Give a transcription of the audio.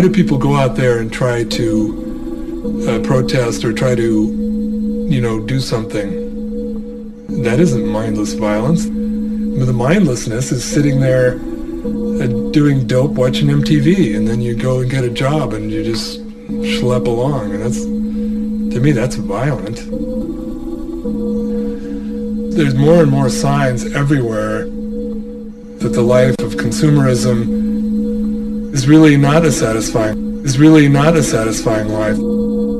do people go out there and try to protest or try to, do something? That isn't mindless violence. The mindlessness is sitting there doing dope, watching MTV, and then you go and get a job and you just schlep along, and to me, that's violent. There's more and more signs everywhere that the life of consumerism is really not a satisfying life.